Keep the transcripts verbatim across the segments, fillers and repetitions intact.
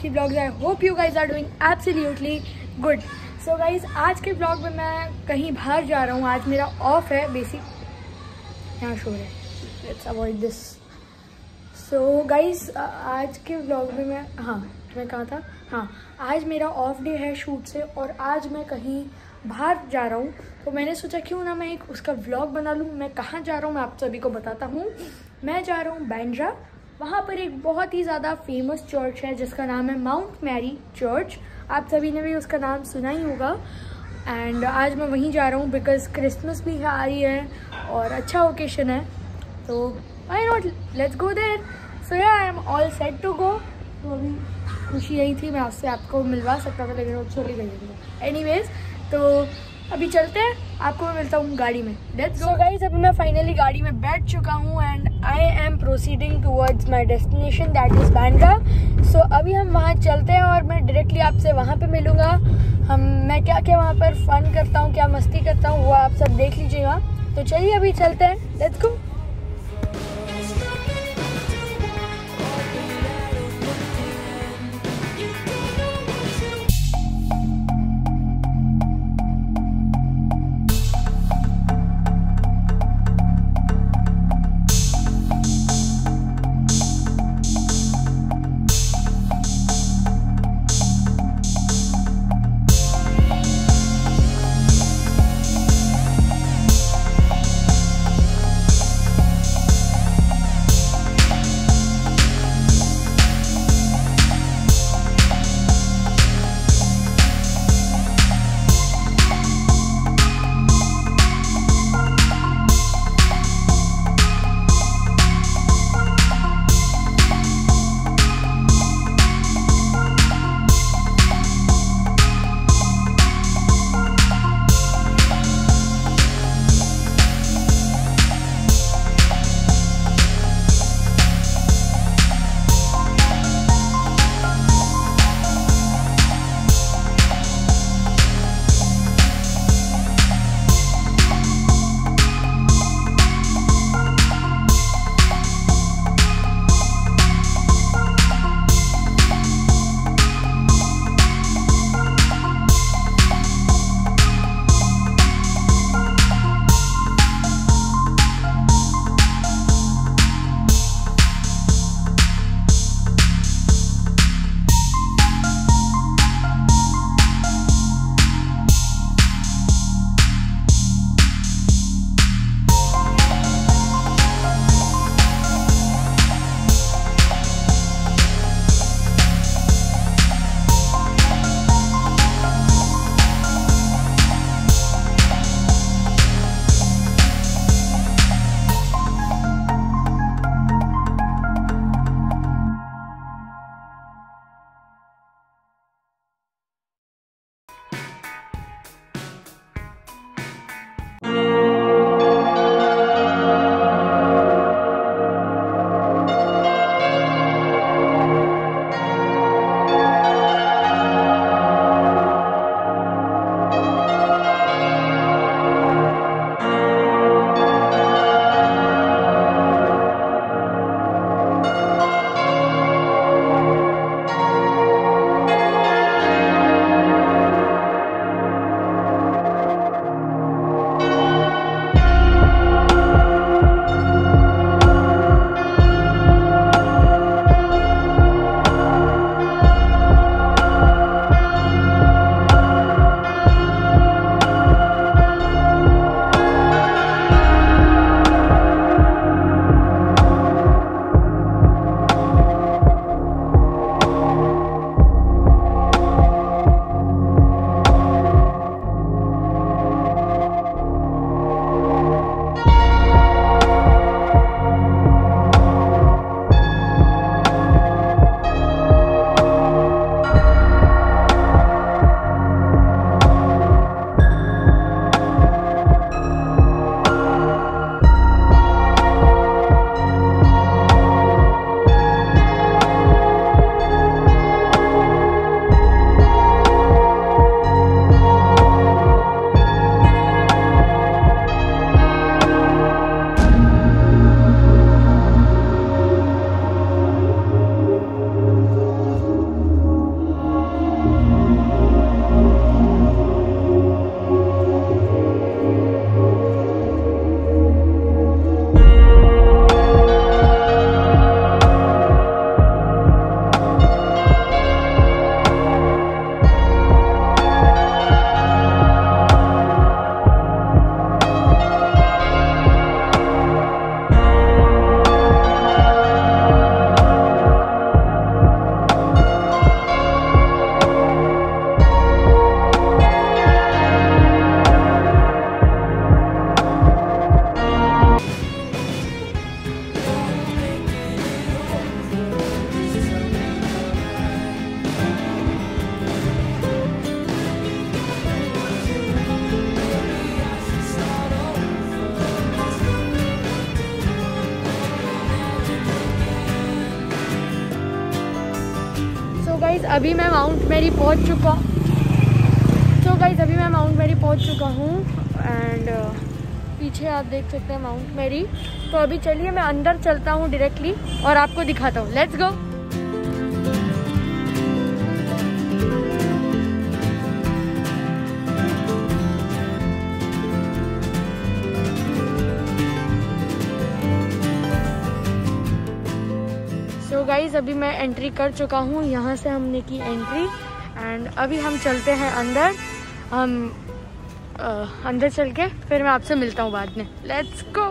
की blogs. I hope you guys are doing absolutely good. So guys आज के blog में मैं कहीं बाहर जा रहा हूँ। आज मेरा ऑफ है बेसिक, यहाँ शोर है, let's avoid this. So guys आज के ब्लॉग में मैं हाँ मैं कहा था हाँ आज मेरा ऑफ डे है शूट से और आज मैं कहीं बाहर जा रहा हूँ। तो मैंने सोचा क्यों ना मैं एक उसका व्लॉग बना लूँ। मैं कहाँ जा रहा हूँ मैं आप सभी को बताता हूँ। मैं जा रहा हूँ बांद्रा। वहाँ पर एक बहुत ही ज़्यादा फेमस चर्च है जिसका नाम है माउंट मैरी चर्च। आप सभी ने भी उसका नाम सुना ही होगा। एंड आज मैं वहीं जा रहा हूँ बिकॉज क्रिसमस भी आ रही है और अच्छा ओकेशन है, तो why not, let's go there. So yeah I am all set to go. तो अभी खुशी यही थी, मैं आपसे आपको मिलवा सकता था लेकिन वो चली गई है। एनीवेज तो अभी चलते हैं, आपको मैं मिलता हूँ गाड़ी में। Let's go guys. अभी मैं फाइनली गाड़ी में बैठ चुका हूँ and I am proceeding towards my destination that is Bandra. So अभी हम वहाँ चलते हैं और मैं डायरेक्टली आपसे वहाँ पे मिलूँगा। हम मैं क्या क्या वहाँ पर फन करता हूँ, क्या मस्ती करता हूँ, वो आप सब देख लीजिएगा। तो चलिए अभी चलते हैं, लेट्स गो। गाइज अभी मैं माउंट मैरी पहुंच चुका सो so गाइज अभी मैं माउंट मैरी पहुंच चुका हूँ एंड uh, पीछे आप देख सकते हैं माउंट मैरी। तो अभी चलिए मैं अंदर चलता हूँ डायरेक्टली और आपको दिखाता हूँ। Let's go. सो गाइज अभी मैं एंट्री कर चुका हूँ, यहाँ से हमने की एंट्री एंड अभी हम चलते हैं अंदर। हम आ, अंदर चल के फिर मैं आपसे मिलता हूँ बाद में। Let's go.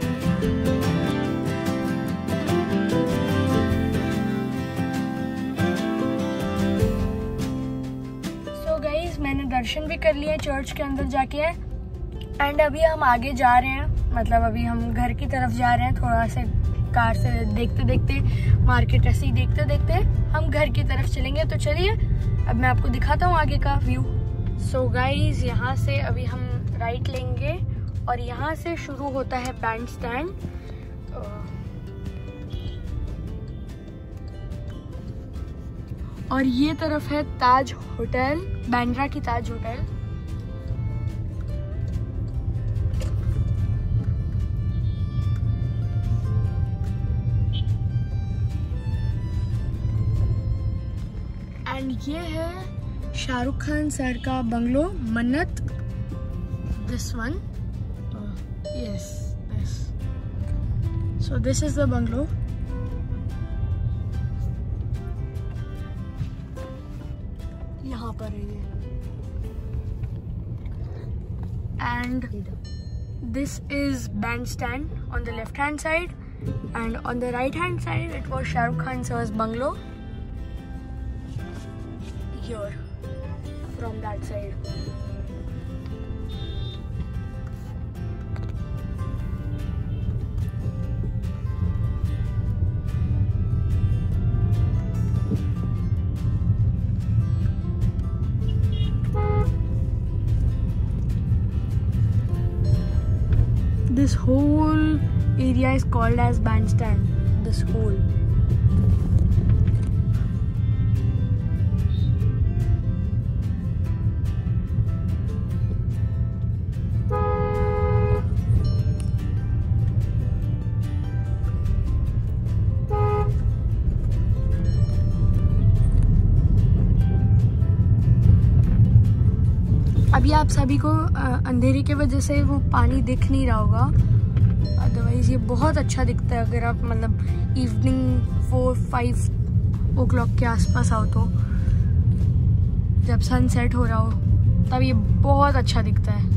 सो गाइज मैंने दर्शन भी कर लिए चर्च के अंदर जाके एंड अभी हम आगे जा रहे हैं, मतलब अभी हम घर की तरफ जा रहे हैं। थोड़ा से कार से देखते देखते, मार्केट ऐसे ही देखते देखते हम घर की तरफ चलेंगे। तो चलिए अब मैं आपको दिखाता हूँ आगे का व्यू। सो गाइज यहाँ से अभी हम राइट लेंगे और यहाँ से शुरू होता है बैंड स्टैंड। और ये तरफ है ताज होटल, बांद्रा की ताज होटल। एंड ये है शाहरुख खान सर का bungalow, Mannat. This one, yes this. So this is the bungalow. यहाँ पर है ये। And this is Bandstand on the left hand side and on the right hand side it was Shahrukh Khan sir's bungalow. Here from that side. This whole area is called as bandstand. This whole. अभी आप सभी को अंधेरे की वजह से वो पानी दिख नहीं रहा होगा, अदरवाइज ये बहुत अच्छा दिखता है अगर आप मतलब evening four five o'clock के आसपास आओ तो, जब सनसेट हो रहा हो तब ये बहुत अच्छा दिखता है।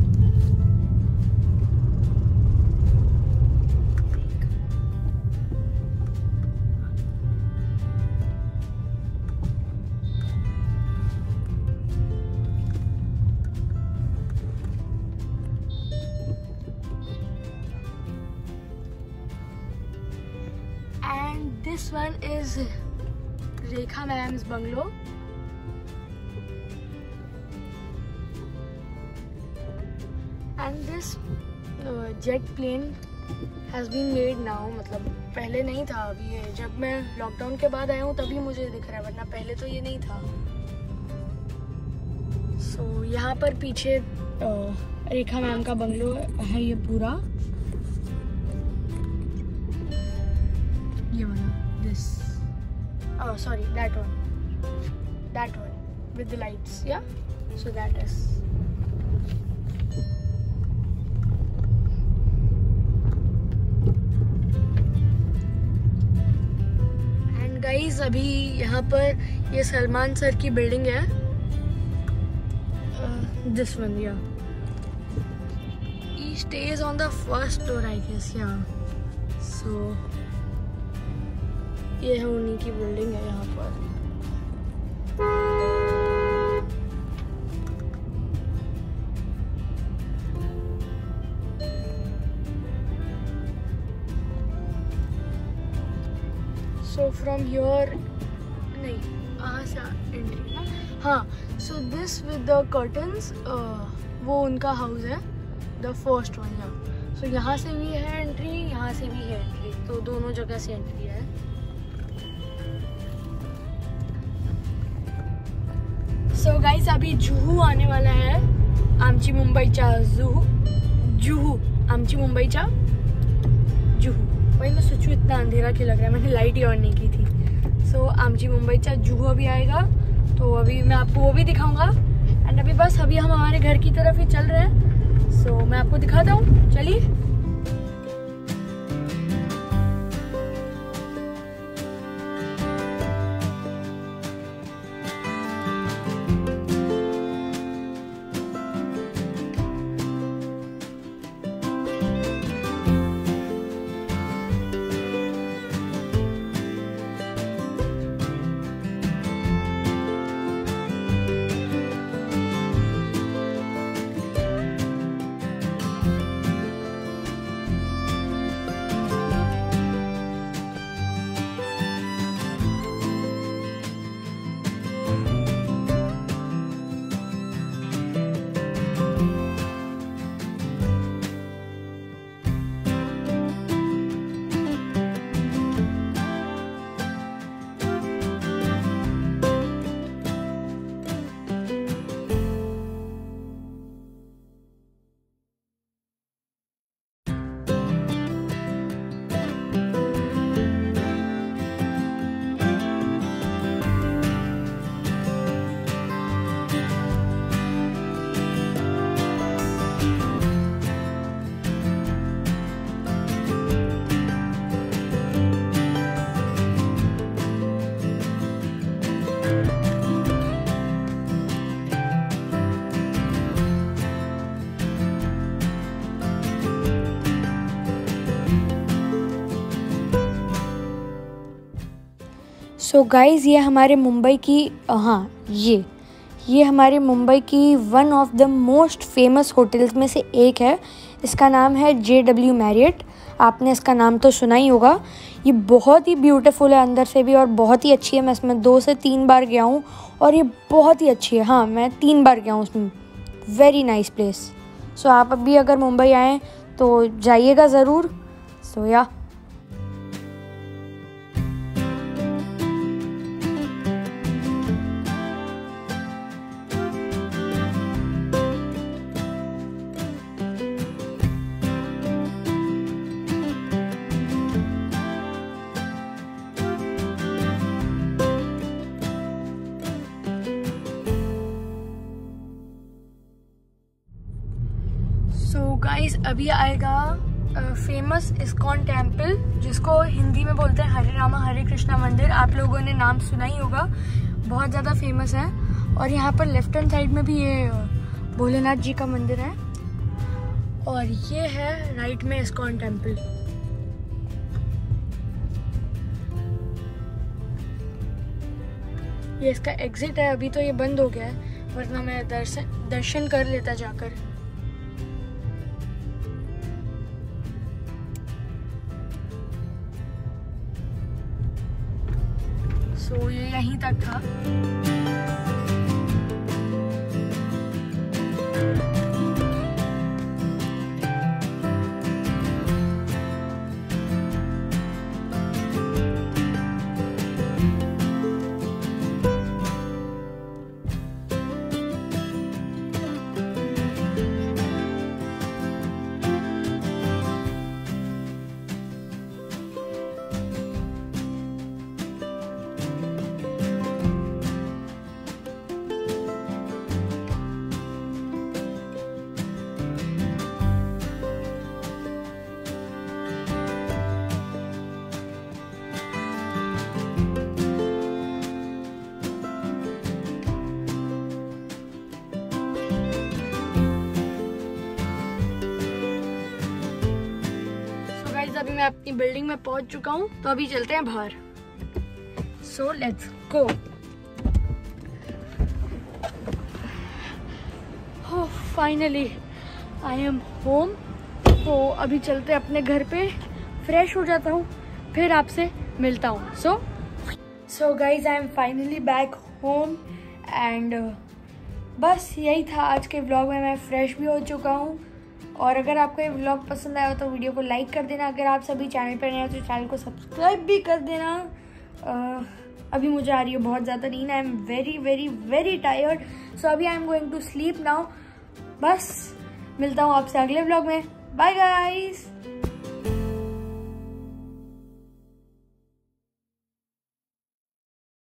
And this one is Rekha ma'am's bungalow. And this uh, jet plane has been made now, मतलब पहले नहीं था। अभी ये जब मैं लॉकडाउन के बाद आया हूँ तभी मुझे दिख रहा है, वरना पहले तो ये नहीं था। सो so, यहाँ पर पीछे uh, रेखा मैम का बंगलो है ये पूरा। ये वाला, this, oh sorry, that one, that one with the lights, yeah, so that is. And guys अभी यहाँ पर ये सलमान सर की बिल्डिंग है, uh, this one, yeah, he stays on the first floor I guess, yeah, so ये है उन्हीं की बिल्डिंग है यहाँ पर। सो फ्रॉम हियर नहीं, यहाँ से एंट्री ना, हाँ। So this with the curtains, वो उनका हाउस है, द फर्स्ट वन। यहाँ सो यहाँ से भी है एंट्री, यहाँ से भी है एंट्री, तो दोनों जगह से एंट्री है। सो गाइस अभी जुहू आने वाला है, आमची मुंबईचा जुहू जुहू आमची मुंबईचा जुहू। वही मैं सोचूं इतना अंधेरा क्यों लग रहा है, मैंने लाइट ही ऑन नहीं की थी। सो so, आमची मुंबईचा जुहू अभी आएगा, तो अभी मैं आपको वो भी दिखाऊंगा। एंड अभी बस अभी हम हमारे घर की तरफ ही चल रहे हैं। सो so, मैं आपको दिखाता हूँ, चलिए। सो so गाइज़ ये हमारे मुंबई की हाँ ये ये हमारे मुंबई की one of the most famous hotels में से एक है। इसका नाम है जे डब्ल्यू मैरियट। आपने इसका नाम तो सुना ही होगा। ये बहुत ही ब्यूटीफुल है अंदर से भी और बहुत ही अच्छी है। मैं इसमें दो से तीन बार गया हूँ और ये बहुत ही अच्छी है। हाँ मैं तीन बार गया हूँ उसमें। Very nice place. सो आप अभी अगर मुंबई आएँ तो जाइएगा ज़रूर। सो so, या सो गाइस अभी आएगा फेमस इस्कॉन टेम्पल, जिसको हिंदी में बोलते हैं हरे रामा हरे कृष्णा मंदिर। आप लोगों ने नाम सुना ही होगा, बहुत ज़्यादा फेमस है। और यहाँ पर लेफ्ट हैंड साइड में भी ये भोलेनाथ जी का मंदिर है और ये है राइट में इस्कॉन टेम्पल। ये इसका एग्जिट है। अभी तो ये बंद हो गया है, वरना मैं दर्शन दर्शन कर लेता जाकर। सो so, ये यहीं तक था। अभी मैं अपनी बिल्डिंग में पहुंच चुका हूं, तो अभी चलते हैं बाहर। So let's go. Finally I am home. तो अभी चलते हैं अपने घर पे, फ्रेश हो जाता हूँ, फिर आपसे मिलता हूँ। So so guys I am finally back home and बस यही था आज के व्लॉग में। मैं फ्रेश भी हो चुका हूँ और अगर आपको ये व्लॉग पसंद आया तो वीडियो को लाइक कर देना। अगर आप सभी चैनल पर नए हो तो चैनल को सब्सक्राइब भी कर देना। अभी मुझे आ रही है बहुत ज़्यादा नींद। I am very very very tired, so अभी I am going to sleep now. बस मिलता हूँ आपसे अगले व्लॉग में। Bye guys.